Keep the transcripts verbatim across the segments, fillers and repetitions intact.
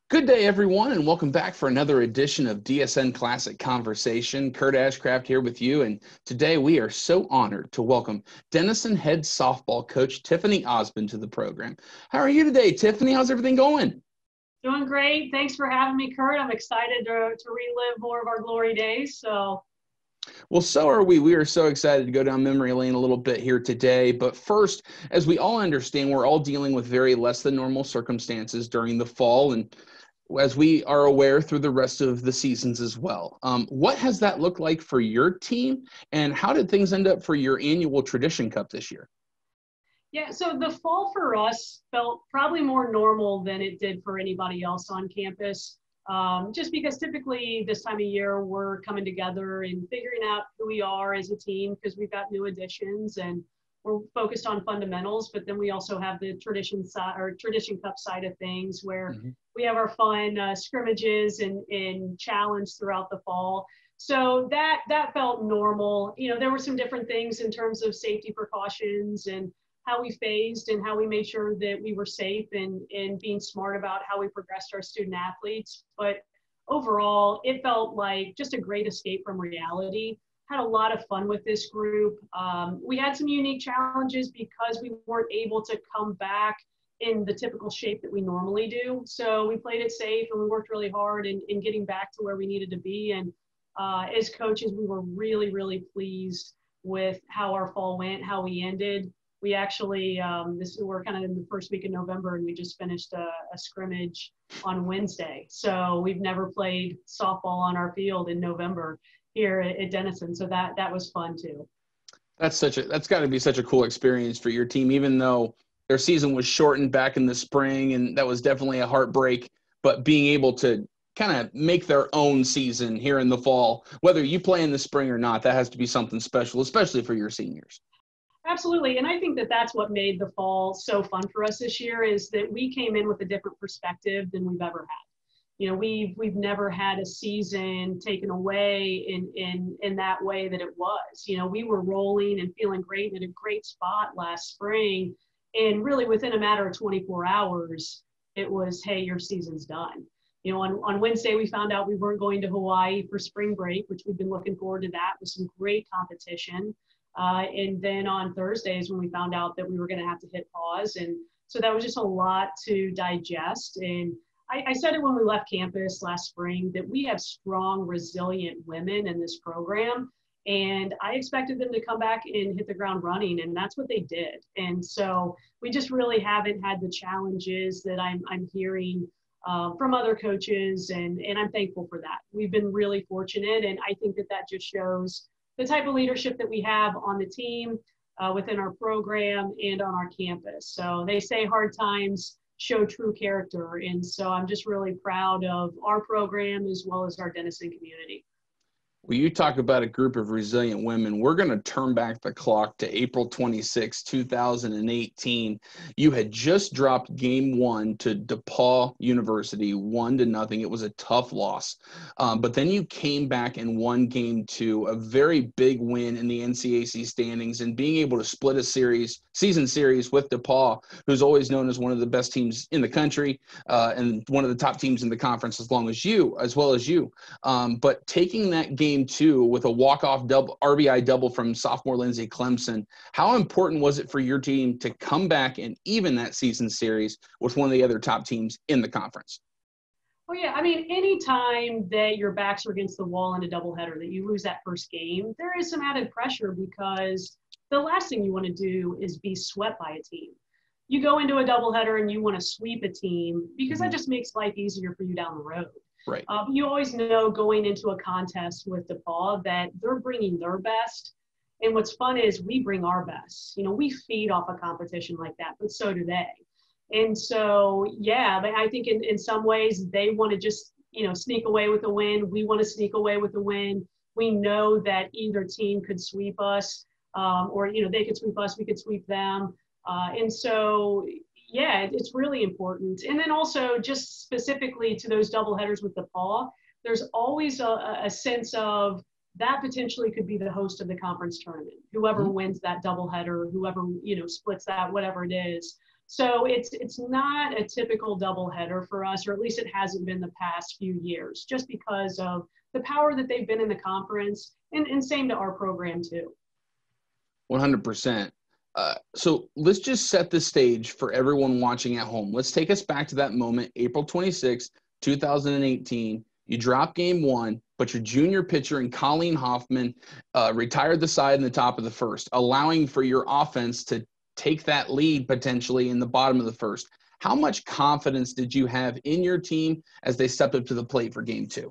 Good day, everyone, and welcome back for another edition of D S N Classic Conversation. Curt Ashcraft here with you, and today we are so honored to welcome Denison head softball coach Tiffany Ozbun to the program. How are you today, Tiffany? How's everything going? Doing great. Thanks for having me, Curt. I'm excited to, to relive more of our glory days. So, Well, so are we. We are so excited to go down memory lane a little bit here today. But first, as we all understand, we're all dealing with very less than normal circumstances during the fall, and as we are aware through the rest of the seasons as well. Um, what has that looked like for your team, and how did things end up for your annual Tradition Cup this year? yeah, so the fall for us felt probably more normal than it did for anybody else on campus, um, just because typically this time of year we're coming together and figuring out who we are as a team because we've got new additions and we're focused on fundamentals, but then we also have the tradition side or Tradition Cup side of things where mm-hmm. we have our fun uh, scrimmages and, and challenge throughout the fall. So that that felt normal. You know, there were some different things in terms of safety precautions and how we phased and how we made sure that we were safe and, and being smart about how we progressed our student athletes. But overall, it felt like just a great escape from reality. Had a lot of fun with this group. Um, we had some unique challenges because we weren't able to come back in the typical shape that we normally do. So we played it safe and we worked really hard in, in getting back to where we needed to be. And uh, as coaches, we were really, really pleased with how our fall went, how we ended. We actually, um, this we're kind of in the first week of November and we just finished a, a scrimmage on Wednesday. So we've never played softball on our field in November here at Denison. So that, that was fun too. That's such a, that's gotta be such a cool experience for your team, even though their season was shortened back in the spring and that was definitely a heartbreak, but being able to kind of make their own season here in the fall, whether you play in the spring or not, that has to be something special, especially for your seniors. Absolutely. And I think that that's what made the fall so fun for us this year is that we came in with a different perspective than we've ever had. You know, we've we've never had a season taken away in in in that way that it was. You know, we were rolling and feeling great and in a great spot last spring. And really within a matter of twenty-four hours, it was, hey, your season's done. You know, on, on Wednesday, we found out we weren't going to Hawaii for spring break, which we've been looking forward to that with some great competition. Uh, and then on Thursdays when we found out that we were going to have to hit pause. And so that was just a lot to digest. And I, I said it when we left campus last spring that we have strong, resilient women in this program. And I expected them to come back and hit the ground running, and that's what they did. And so we just really haven't had the challenges that I'm, I'm hearing uh, from other coaches, and, and I'm thankful for that. We've been really fortunate, and I think that that just shows the type of leadership that we have on the team, uh, within our program, and on our campus. So they say hard times show true character. And so I'm just really proud of our program as well as our Denison community. Well, you talk about a group of resilient women. We're going to turn back the clock to April twenty-sixth, two thousand eighteen. You had just dropped game one to DePauw University, one to nothing. It was a tough loss. Um, but then you came back and won game two, a very big win in the N C A C standings, and being able to split a series, season series with DePauw, who's always known as one of the best teams in the country uh, and one of the top teams in the conference as long as you, as well as you. Um, but taking that game two with a walk-off double R B I double from sophomore Lindsay Clemson. How important was it for your team to come back and even that season series with one of the other top teams in the conference? Well, yeah, I mean, anytime that your backs are against the wall in a doubleheader, that you lose that first game, there is some added pressure because the last thing you want to do is be swept by a team. You go into a doubleheader and you want to sweep a team because mm-hmm. that just makes life easier for you down the road. Right. Um, you always know going into a contest with DePauw that they're bringing their best. And what's fun is we bring our best. You know, we feed off a competition like that, but so do they. And so, yeah, I think in, in some ways they want to just, you know, sneak away with a win. We want to sneak away with a win. We know that either team could sweep us um, or, you know, they could sweep us, we could sweep them. Uh, and so, yeah, it's really important. And then also just specifically to those doubleheaders with DePauw, there's always a, a sense of that potentially could be the host of the conference tournament. Whoever mm-hmm. wins that doubleheader, whoever, you know, splits that, whatever it is. So it's it's not a typical doubleheader for us, or at least it hasn't been the past few years, just because of the power that they've been in the conference, and, and same to our program too. one hundred percent. Uh, so let's just set the stage for everyone watching at home. Let's take us back to that moment, April twenty-sixth, two thousand eighteen. You drop game one, but your junior pitcher and Colleen Hoffman uh, retired the side in the top of the first, allowing for your offense to take that lead potentially in the bottom of the first. How much confidence did you have in your team as they stepped up to the plate for game two?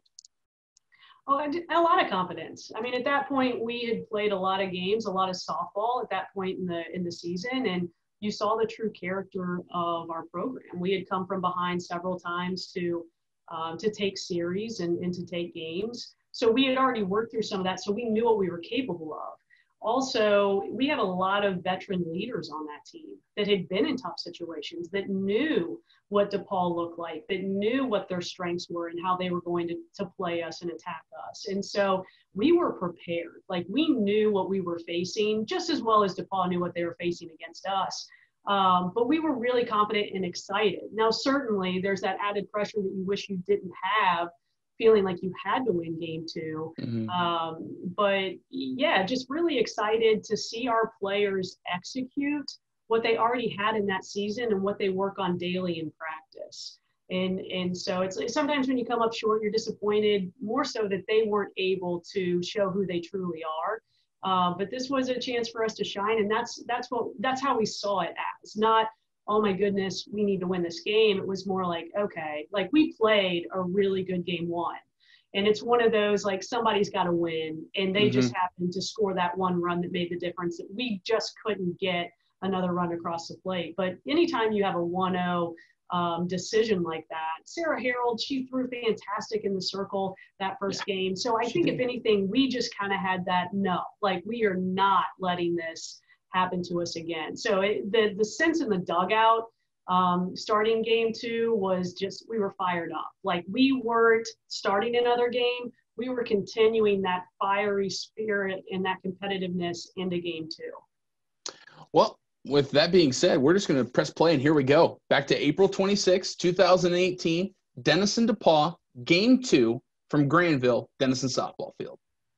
Oh, a lot of confidence. I mean, at that point, we had played a lot of games, a lot of softball at that point in the in the season, and you saw the true character of our program. We had come from behind several times to um, to take series and, and to take games. So we had already worked through some of that, so we knew what we were capable of. Also, we had a lot of veteran leaders on that team that had been in tough situations, that knew what DePauw looked like, that knew what their strengths were and how they were going to, to play us and attack us. And so we were prepared. Like, we knew what we were facing just as well as DePauw knew what they were facing against us. Um, but we were really confident and excited. Now, certainly there's that added pressure that you wish you didn't have, feeling like you had to win game two. Mm-hmm. Um, but yeah, just really excited to see our players execute what they already had in that season and what they work on daily in practice. And, and so it's sometimes when you come up short, you're disappointed, more so that they weren't able to show who they truly are. Uh, but this was a chance for us to shine. And that's, that's what, that's how we saw it as. Not, oh my goodness, we need to win this game. It was more like, okay, like we played a really good game one. And it's one of those, like, somebody's got to win. And they mm-hmm. just happened to score that one run that made the difference, that we just couldn't get another run across the plate. But anytime you have a one oh um, decision like that, Sarah Harold, she threw fantastic in the circle that first yeah, game. So I think did. If anything, we just kind of had that, no, like, we are not letting this happen to us again. So it, the, the sense in the dugout um, starting game two was just, we were fired up. Like, we weren't starting another game. We were continuing that fiery spirit and that competitiveness into game two. Well, with that being said, we're just going to press play, and here we go. Back to April twenty-sixth, two thousand eighteen, Denison DePauw, game two from Granville, Denison softball field.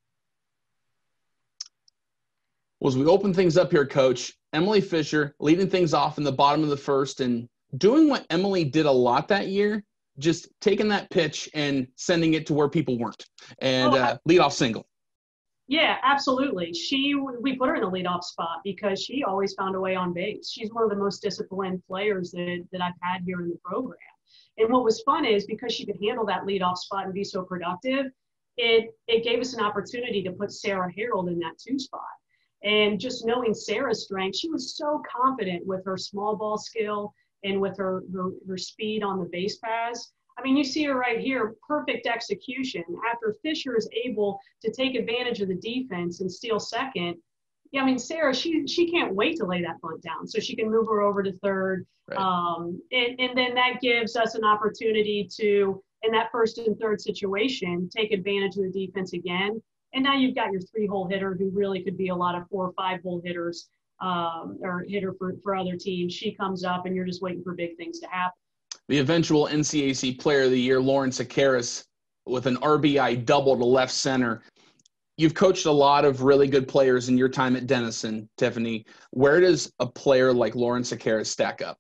Well, as we open things up here, Coach, Emily Fisher leading things off in the bottom of the first and doing what Emily did a lot that year, just taking that pitch and sending it to where people weren't, and oh, uh, leadoff single. Yeah, absolutely. She, we put her in the leadoff spot because she always found a way on base. She's one of the most disciplined players that, that I've had here in the program. And what was fun is, because she could handle that leadoff spot and be so productive, it, it gave us an opportunity to put Sarah Harold in that two spot. And just knowing Sarah's strength, she was so confident with her small ball skill and with her, her, her speed on the base paths. I mean, you see her right here, perfect execution. After Fisher is able to take advantage of the defense and steal second, yeah, I mean, Sarah, she she can't wait to lay that bunt down so she can move her over to third. Right. Um, and, and then that gives us an opportunity to, in that first and third situation, take advantage of the defense again. And now you've got your three-hole hitter who really could be a lot of four or five-hole hitters um, or hitter for, for other teams. She comes up and you're just waiting for big things to happen. The eventual N C A C Player of the Year, Lauren Sakaris, with an R B I double to left center. You've coached a lot of really good players in your time at Denison, Tiffany. Where does a player like Lauren Sakaris stack up?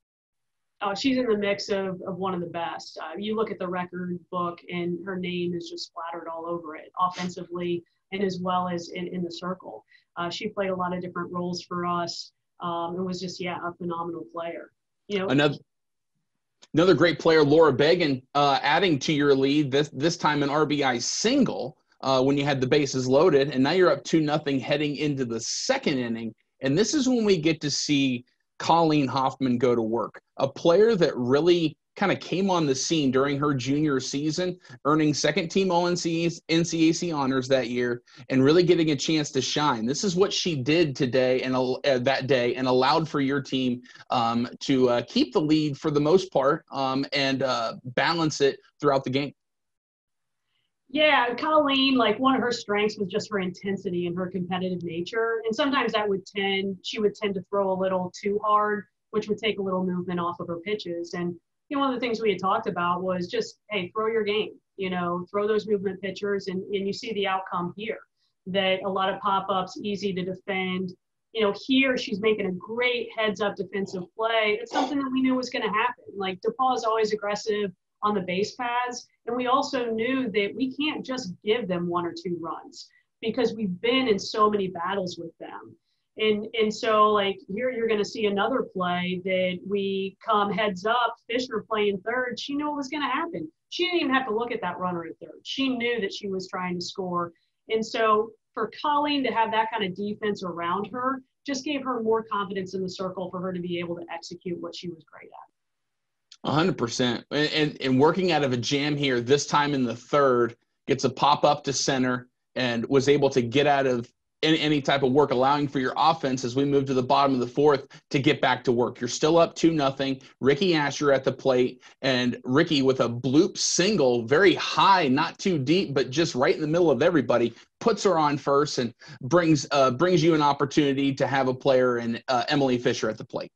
Oh, she's in the mix of, of one of the best. Uh, you look at the record book and her name is just splattered all over it, offensively and as well as in, in the circle. Uh, she played a lot of different roles for us. Um, and was just, yeah, a phenomenal player. You know, Another Another great player, Laura Began, uh, adding to your lead, this this time an R B I single uh, when you had the bases loaded, and now you're up two nothing heading into the second inning. And this is when we get to see Colleen Hoffman go to work, a player that really kind of came on the scene during her junior season, earning second-team All N C A C honors that year and really getting a chance to shine. This is what she did today and uh, that day and allowed for your team um, to uh, keep the lead for the most part um, and uh, balance it throughout the game. Yeah, Colleen, like, one of her strengths was just her intensity and her competitive nature. And sometimes that would tend, she would tend to throw a little too hard which would take a little movement off of her pitches. And, you know, one of the things we had talked about was just, hey, throw your game, you know, throw those movement pitchers, and, and you see the outcome here, that a lot of pop-ups, easy to defend. You know, here she's making a great heads-up defensive play. It's something that we knew was going to happen. Like, DePauw is always aggressive on the base paths, and we also knew that we can't just give them one or two runs because we've been in so many battles with them. And and so, like, here you're going to see another play that we come heads up, Fisher playing third. She knew what was going to happen. She didn't even have to look at that runner at third. She knew that she was trying to score. And so for Colleen to have that kind of defense around her just gave her more confidence in the circle for her to be able to execute what she was great at. one hundred percent. And, and working out of a jam here, this time in the third, gets a pop up to center and was able to get out of any, any type of work, allowing for your offense as we move to the bottom of the fourth to get back to work. You're still up two nothing. Ricky Asher at the plate, and Ricky with a bloop single, very high, not too deep, but just right in the middle of everybody, puts her on first and brings uh, brings you an opportunity to have a player in uh, Emily Fisher at the plate.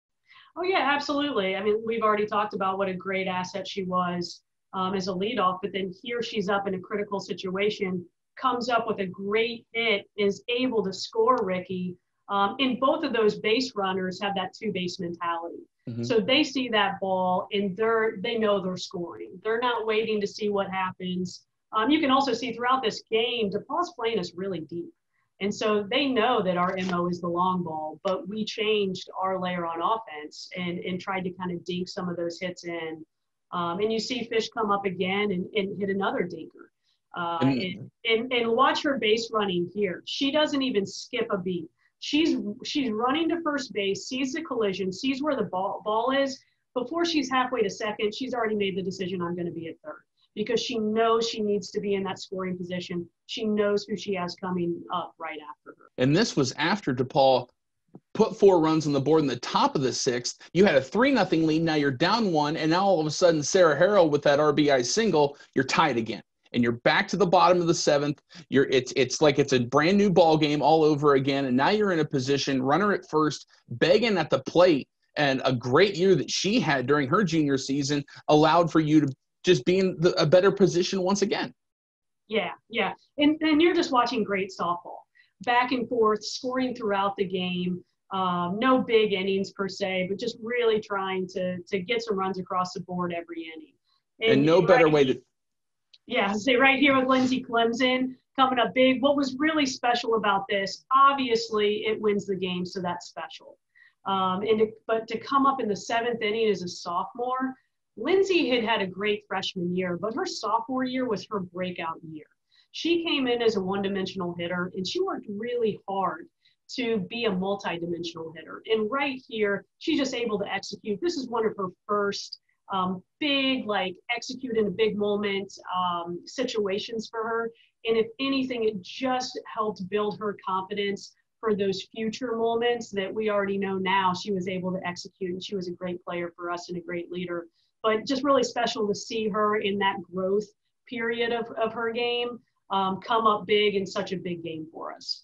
Oh, yeah, absolutely. I mean, we've already talked about what a great asset she was um, as a leadoff, but then here she's up in a critical situation, comes up with a great hit, is able to score Ricky. Um, and both of those base runners have that two-base mentality. Mm-hmm. So they see that ball, and they're they know they're scoring. They're not waiting to see what happens. Um, you can also see throughout this game, DePauw's playing us really deep. And so they know that our M O is the long ball, but we changed our layer on offense and, and tried to kind of dink some of those hits in. Um, and you see Fish come up again and, and hit another dinker. Uh, and, and, and watch her base running here. She doesn't even skip a beat. She's she's running to first base, sees the collision, sees where the ball, ball is. Before she's halfway to second, she's already made the decision, I'm going to be at third, because she knows she needs to be in that scoring position. She knows who she has coming up right after her. And this was after DePauw put four runs on the board in the top of the sixth. You had a three nothing lead. Now you're down one, and now all of a sudden Sarah Harrell with that R B I single, you're tied again. And you're back to the bottom of the seventh. You're it's it's like it's a brand new ball game all over again. And now you're in a position, runner at first, begging at the plate, and a great year that she had during her junior season allowed for you to just be in the, a better position once again. Yeah, yeah. And, and you're just watching great softball. Back and forth, scoring throughout the game. Um, no big innings per se, but just really trying to to get some runs across the board every inning. And, and no better right, way to – Yeah, say right here with Lindsey Clemson coming up big. What was really special about this, obviously it wins the game, so that's special. Um, and to, but to come up in the seventh inning as a sophomore, Lindsey had had a great freshman year, but her sophomore year was her breakout year. She came in as a one-dimensional hitter, and she worked really hard to be a multi-dimensional hitter. And right here, she's just able to execute. This is one of her first um, big, like, execute in a big moment um, situations for her. And if anything, it just helped build her confidence for those future moments that we already know now she was able to execute. And she was a great player for us and a great leader. But just really special to see her in that growth period of, of her game um, come up big in such a big game for us.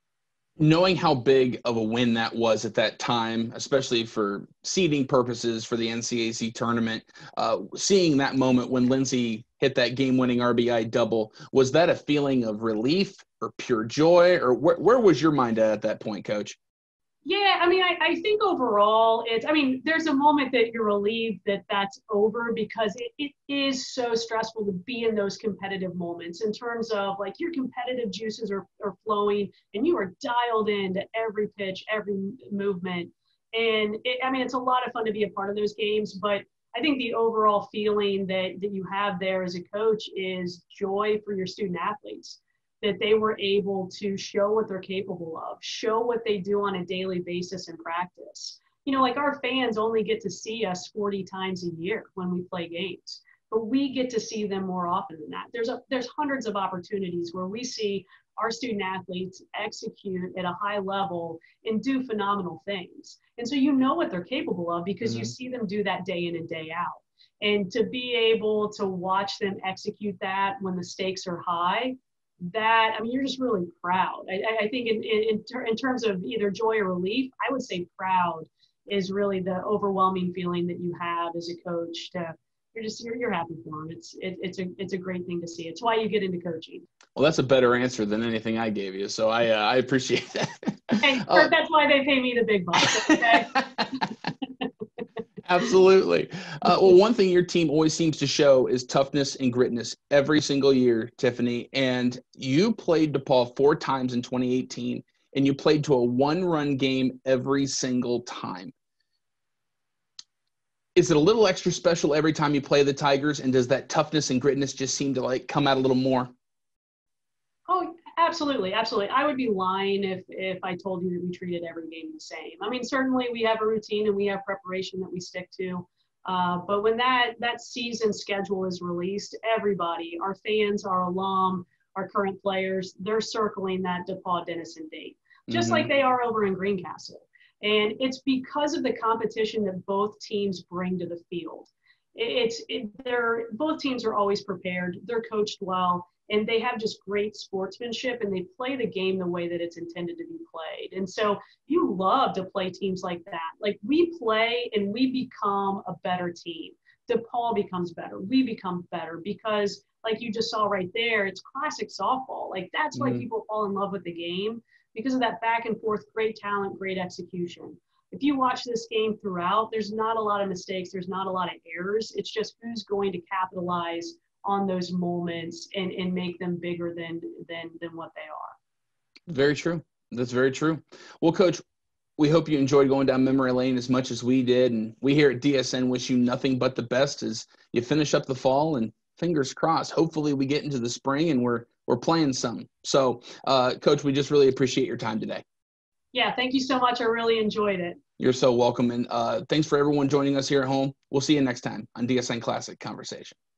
Knowing how big of a win that was at that time, especially for seeding purposes for the N C A C tournament, uh, seeing that moment when Lindsey hit that game-winning R B I double, was that a feeling of relief or pure joy, or wh- where was your mind at at that point, Coach? Yeah, I mean, I, I think overall it's, I mean, there's a moment that you're relieved that that's over because it, it is so stressful to be in those competitive moments in terms of like your competitive juices are, are flowing and you are dialed into every pitch, every movement. And it, I mean, it's a lot of fun to be a part of those games, but I think the overall feeling that, that you have there as a coach is joy for your student athletes, that they were able to show what they're capable of, show what they do on a daily basis in practice. You know, like our fans only get to see us forty times a year when we play games, but we get to see them more often than that. There's a, there's hundreds of opportunities where we see our student athletes execute at a high level and do phenomenal things. And so you know what they're capable of because mm-hmm. you see them do that day in and day out. And to be able to watch them execute that when the stakes are high, that, I mean, you're just really proud. I, I think in, in, in terms of either joy or relief, I would say proud is really the overwhelming feeling that you have as a coach. To you're just you're, you're happy for them. It's it, it's a it's a great thing to see. It's why you get into coaching. Well, that's a better answer than anything I gave you, so I uh, I appreciate that. Hey, uh, that's why they pay me the big bucks. Okay? Absolutely. Uh, well, one thing your team always seems to show is toughness and gritness every single year, Tiffany. And you played DePauw four times in twenty eighteen, and you played to a one-run game every single time. Is it a little extra special every time you play the Tigers, and does that toughness and gritness just seem to like come out a little more? Oh, absolutely, absolutely. I would be lying if if I told you that we treated every game the same. I mean, certainly we have a routine and we have preparation that we stick to. Uh, but when that that season schedule is released, everybody, our fans, our alum, our current players, they're circling that DePauw Denison date, just mm-hmm. like they are over in Greencastle. And it's because of the competition that both teams bring to the field. It's it, they're both teams are always prepared. They're coached well. And they have just great sportsmanship, and they play the game the way that it's intended to be played. And so you love to play teams like that. Like, we play and we become a better team. DePauw becomes better. We become better because, like you just saw right there, it's classic softball. Like, that's why mm-hmm. people fall in love with the game, because of that back and forth, great talent, great execution. If you watch this game throughout, there's not a lot of mistakes. There's not a lot of errors. It's just who's going to capitalize on those moments and, and make them bigger than, than, than what they are. Very true. That's very true. Well, Coach, we hope you enjoyed going down memory lane as much as we did. And we here at D S N wish you nothing but the best as you finish up the fall, and fingers crossed, hopefully we get into the spring and we're, we're playing some. So uh, Coach, we just really appreciate your time today. Yeah. Thank you so much. I really enjoyed it. You're so welcome. And uh, thanks for everyone joining us here at home. We'll see you next time on D S N Classic Conversation.